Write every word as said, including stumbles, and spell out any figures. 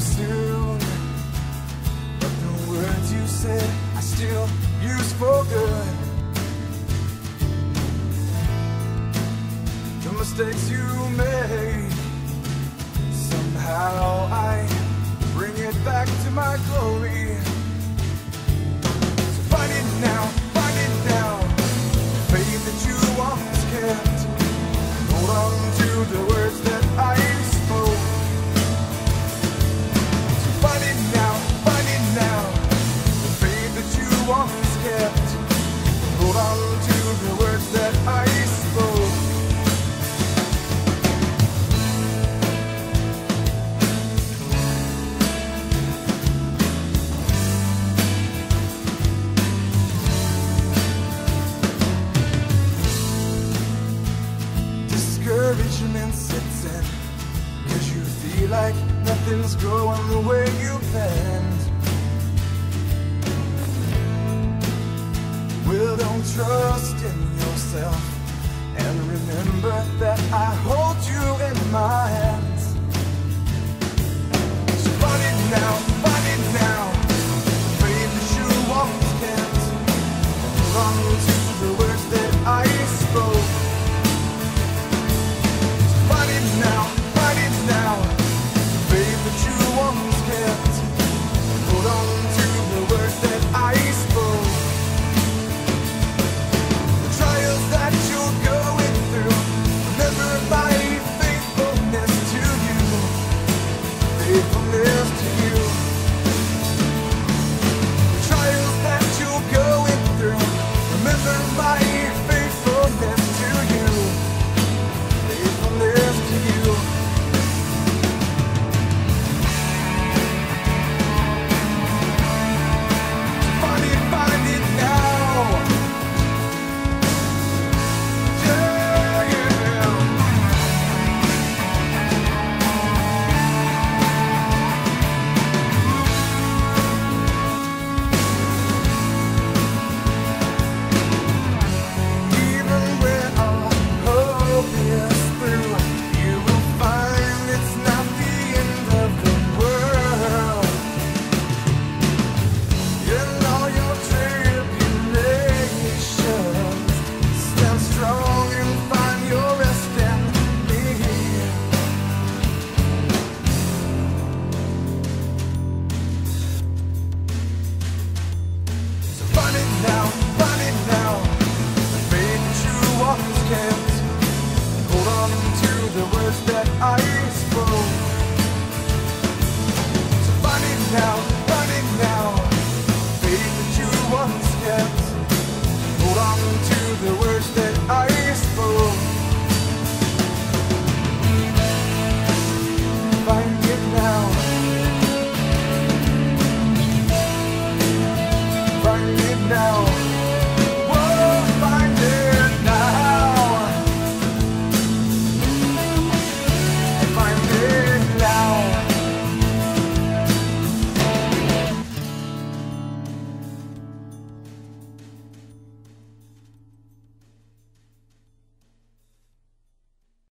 soon, but the words you said I still use for good. The mistakes you made, somehow I bring it back to my glory. So find it now, find it now, the faith that you once kept. Hold on to the words that I spoke. So find it now, find it now, the faith that you once kept. Hold on to the words that I spoke. Discouragement sits in, cause you feel like nothing's going the way you planned. Well, don't trust in yourself, and remember that I hold you in my hand.